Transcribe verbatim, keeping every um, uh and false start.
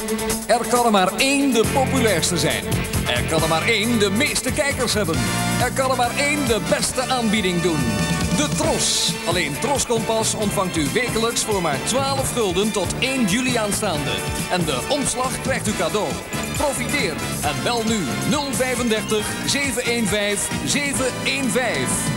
Er kan er maar één de populairste zijn. Er kan er maar één de meeste kijkers hebben. Er kan er maar één de beste aanbieding doen. De Tros. Alleen Tros Kompas ontvangt u wekelijks voor maar twaalf gulden tot één juli aanstaande. En de omslag krijgt u cadeau. Profiteer en bel nu nul drieënvijftig, zeven een vijf, zeven een vijf.